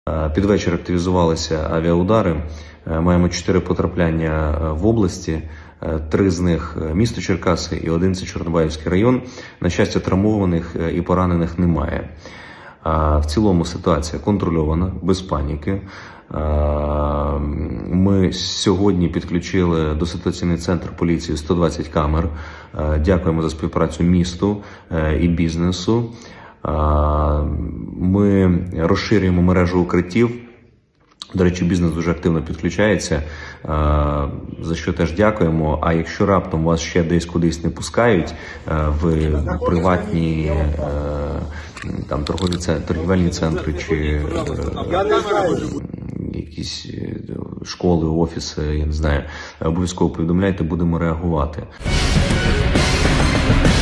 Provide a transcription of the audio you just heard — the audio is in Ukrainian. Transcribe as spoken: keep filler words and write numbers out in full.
Під вечір активізувалися авіаудари. Маємо чотири потрапляння в області, три з них місто Черкаси і один це Чорнобаївський район. На щастя, травмованих і поранених немає. В цілому ситуація контрольована, без паніки. Ми сьогодні підключили до ситуаційний центр поліції сто двадцять камер. Дякуємо за співпрацю місту і бізнесу. Ми розширюємо мережу укриттів. До речі, бізнес дуже активно підключається, за що теж дякуємо. А якщо раптом вас ще десь кудись не пускають, в приватні там торгові торгівельні центри чи якісь школи, офіси, я не знаю, обов'язково повідомляйте, будемо реагувати.